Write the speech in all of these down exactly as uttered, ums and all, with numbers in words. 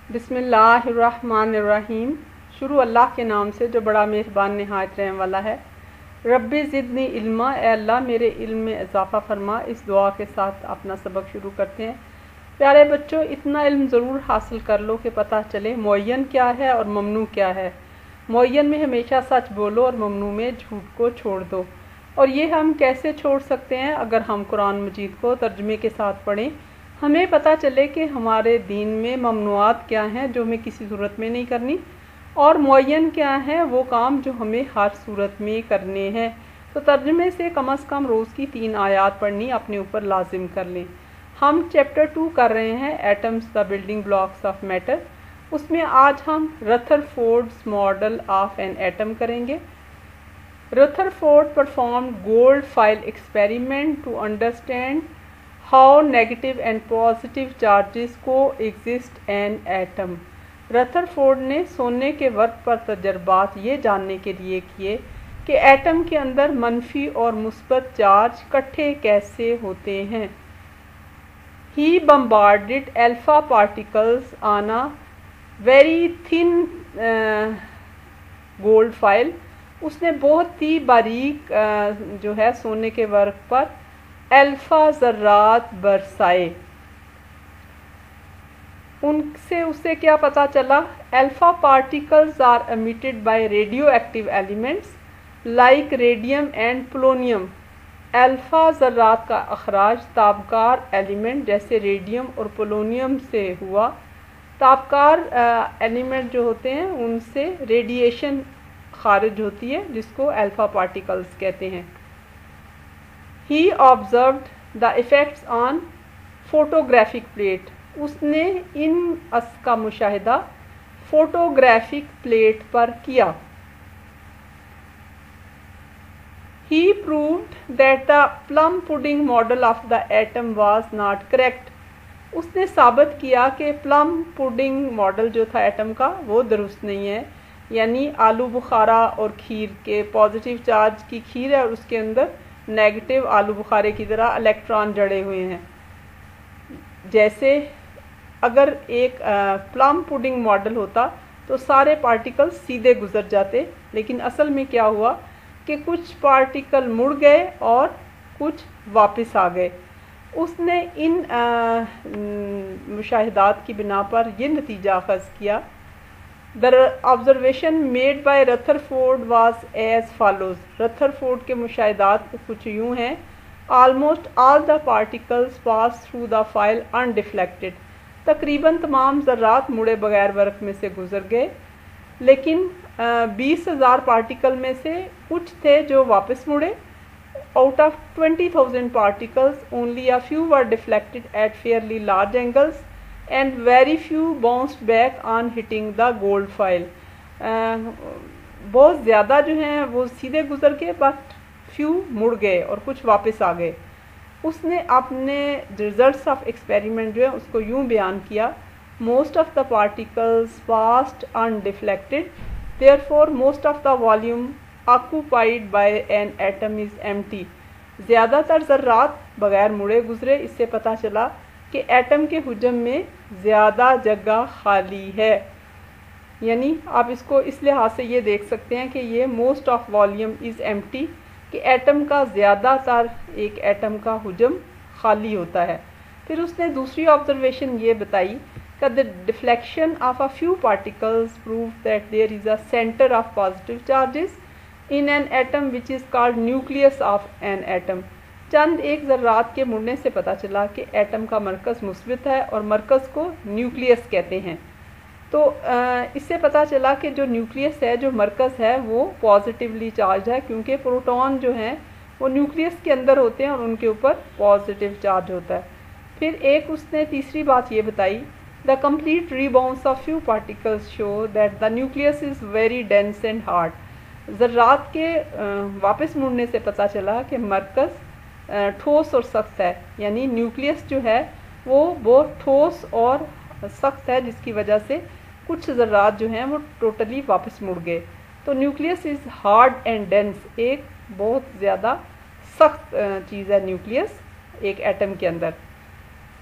बिस्मिल्लाहिर्रहमानिर्रहीम। शुरू अल्लाह के नाम से जो बड़ा मेहरबान नहायत रहने वाला है। रब्बी ज़िदनी इल्मा, ए अल्लाह मेरे इल्म में इजाफ़ा फरमा। इस दुआ के साथ अपना सबक शुरू करते हैं। प्यारे बच्चों, इतना इल्म ज़रूर हासिल कर लो कि पता चले मुअय्यन क्या है और ममनू क्या है। मुअय्यन में हमेशा सच बोलो और ममनू में झूठ को छोड़ दो। और ये हम कैसे छोड़ सकते हैं? अगर हम कुरान मजीद को तर्जुमे के साथ पढ़ें, हमें पता चले कि हमारे दीन में ममनुआत क्या हैं जो हमें किसी सूरत में नहीं करनी, और मुअय्यन क्या है वो काम जो हमें हर सूरत में करने हैं। तो तर्जुमे से कम अज़ कम रोज़ की तीन आयात पढ़नी अपने ऊपर लाजिम कर लें। हम चैप्टर टू कर रहे हैं, atoms the building blocks of matter. उसमें आज हम Rutherford's model of an atom करेंगे। Rutherford performed gold foil experiment to understand how negative and positive charges coexist in atom. Rutherford ने सोने के वर्क पर तजर्बात ये जानने के लिए किए कि एटम के अंदर मनफी और मुस्बत चार्ज इकट्ठे कैसे होते हैं। He bombarded alpha particles on a very thin uh, gold foil. उसने बहुत ही बारीक जो है सोने के वर्क पर अल्फ़ा ज़र्रात बरसाए। उनसे उससे क्या पता चला? Alpha particles are emitted by radioactive elements like radium and polonium. Alpha ज़र्रात का अखराज ताबकार एलिमेंट जैसे रेडियम और पोलोनियम से हुआ। ताबकार एलिमेंट जो होते हैं उनसे रेडिएशन खारिज होती है जिसको अल्फ़ा पार्टिकल्स कहते हैं। He observed the effects on photographic plate. उसने इन अस का मुशाहिदा फोटोग्राफिक प्लेट पर किया। He proved that the plum pudding model of the atom was not correct. उसने साबित किया कि प्लम पुडिंग मॉडल जो था एटम का वो दुरुस्त नहीं है। यानी आलू बुखारा और खीर के पॉजिटिव चार्ज की खीर है और उसके अंदर नेगेटिव आलू बुखारे की तरह इलेक्ट्रॉन जड़े हुए हैं। जैसे अगर एक प्लम पुडिंग मॉडल होता तो सारे पार्टिकल्स सीधे गुजर जाते, लेकिन असल में क्या हुआ कि कुछ पार्टिकल मुड़ गए और कुछ वापस आ गए। उसने इन मुशाहिदात की बिना पर यह नतीजा अखज़ किया। The observation made by Rutherford was as follows. Rutherford के मुशाहिदात कुछ यूँ हैं। Almost all the particles passed through the foil undeflected. तकरीबन तमाम ज़र्रात मुड़े बगैर वर्क में से गुजर गए, लेकिन बीस हज़ार पार्टिकल में से कुछ थे जो वापस मुड़े। Out of twenty thousand particles, only a few were deflected at fairly large angles. And very few bounced back on hitting the gold foil. बहुत ज़्यादा जो हैं वो सीधे गुजर के, बट फ्यू मुड़ गए और कुछ वापस आ गए। उसने अपने रिजल्ट्स ऑफ एक्सपेरिमेंट जो है उसको यूँ बयान किया। Most of the particles passed undeflected, therefore most of the volume occupied by an atom is empty. ज़्यादातर ज़र्रात बग़ैर मुड़े गुजरे। इससे पता चला कि एटम के हुजम में ज़्यादा जगह खाली है। यानी आप इसको इस लिहाज से ये देख सकते हैं कि ये most of volume is empty, कि एटम का ज़्यादातर एक एटम का हुजम खाली होता है। फिर उसने दूसरी ऑब्जर्वेशन ये बताई कि the deflection of a few particles prove that there is a centre of positive charges in an atom which is called nucleus of an atom. चंद एक ज़र्रात के मुड़ने से पता चला कि एटम का मरकज़ मुस्बित है और मरकज़ को न्यूक्लियस कहते हैं। तो इससे पता चला कि जो न्यूक्लियस है, जो मरकज़ है, वो पॉजिटिवली चार्ज है, क्योंकि प्रोटॉन जो हैं वो न्यूक्लियस के अंदर होते हैं और उनके ऊपर पॉजिटिव चार्ज होता है। फिर एक उसने तीसरी बात ये बताई, the complete rebounce of few particles show that the nucleus is very dense and hard. ज़र्रात के वापस मुड़ने से पता चला कि मरकज़ ठोस और सख्त है। यानी न्यूक्लियस जो है वो बहुत ठोस और सख्त है, जिसकी वजह से कुछ ज़र्रात जो हैं वो टोटली वापस मुड़ गए। तो nucleus is hard and dense, एक बहुत ज़्यादा सख्त चीज़ है न्यूक्लियस एक एटम के अंदर।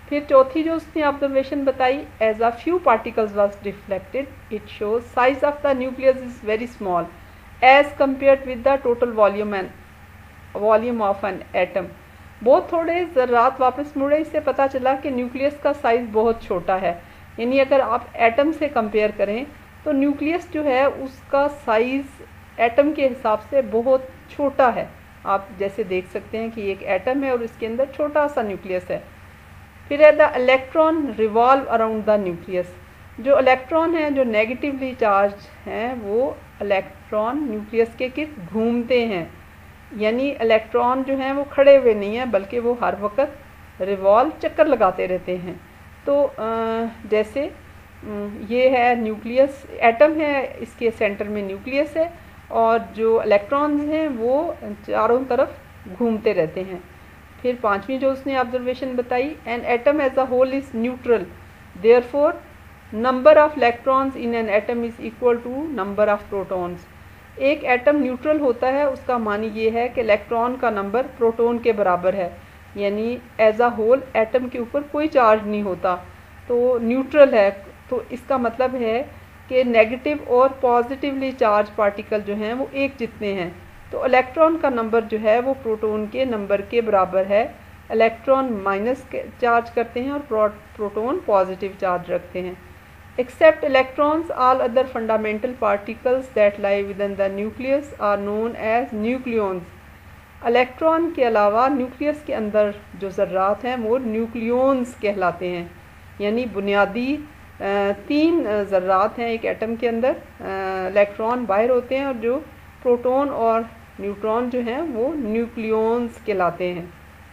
फिर चौथी जो उसने ऑब्जर्वेशन बताई, as a few particles was reflected it shows size of the nucleus is very small as compared with the total volume and volume of an atom. बहुत थोड़े ज़र्रात वापस मुड़े, इससे पता चला कि न्यूक्लियस का साइज़ बहुत छोटा है। यानी अगर आप एटम से कंपेयर करें तो न्यूक्लियस जो है उसका साइज़ एटम के हिसाब से बहुत छोटा है। आप जैसे देख सकते हैं कि एक एटम है और इसके अंदर छोटा सा न्यूक्लियस है। फिर है the electron revolve around the nucleus. जो इलेक्ट्रॉन हैं जो नेगेटिवली चार्ज हैं वो इलेक्ट्रॉन न्यूक्लियस के गिर्द घूमते हैं। यानी इलेक्ट्रॉन जो हैं वो खड़े हुए नहीं हैं बल्कि वो हर वक्त रिवॉल्व चक्कर लगाते रहते हैं। तो जैसे ये है न्यूक्लियस, एटम है, इसके सेंटर में न्यूक्लियस है और जो इलेक्ट्रॉन्स हैं वो चारों तरफ घूमते रहते हैं। फिर पांचवी जो उसने ऑब्जर्वेशन बताई, an atom as a whole is neutral therefore number of electrons in an atom is equal to number of protons. एक एटम न्यूट्रल होता है उसका मानी ये है कि इलेक्ट्रॉन का नंबर प्रोटॉन के बराबर है। यानी एज अ होल एटम के ऊपर कोई चार्ज नहीं होता, तो न्यूट्रल है। तो इसका मतलब है कि नेगेटिव और पॉजिटिवली चार्ज पार्टिकल जो हैं वो एक जितने हैं। तो इलेक्ट्रॉन का नंबर जो है वो प्रोटॉन के नंबर के बराबर है। इलेक्ट्रॉन माइनस चार्ज करते हैं और प्रोटॉन पॉजिटिव चार्ज रखते हैं। Except electrons, all other fundamental particles that lie within the nucleus are known as nucleons. Electron के अलावा न्यूक्लियस के अंदर जो ज़र्रात हैं वो न्यूक्लियॉन्स कहलाते हैं। यानी बुनियादी तीन ज़र्रात हैं एक एटम के अंदर, इलेक्ट्रॉन बाहर होते हैं और जो प्रोटॉन और न्यूट्रॉन जो हैं वो न्यूक्लियॉन्स कहलाते हैं।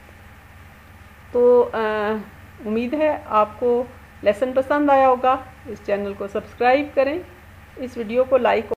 तो उम्मीद है आपको लेसन पसंद आया होगा। इस चैनल को सब्सक्राइब करें, इस वीडियो को लाइक